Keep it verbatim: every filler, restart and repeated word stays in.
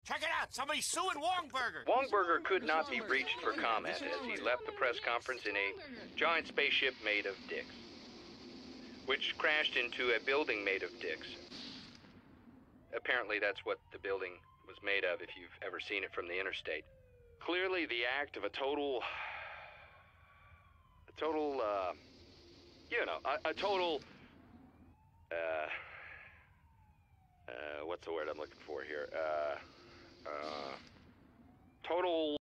Check it out! Somebody's suing Wongburger! Wongburger could not be reached for comment as he left the press conference in a giant spaceship made of dicks, which crashed into a building made of dicks. Apparently that's what the building was made of if you've ever seen it from the interstate. Clearly the act of a total... a total, uh... you know, a, a total... Uh... Uh, what's the word I'm looking for here? Uh... Uh... Total...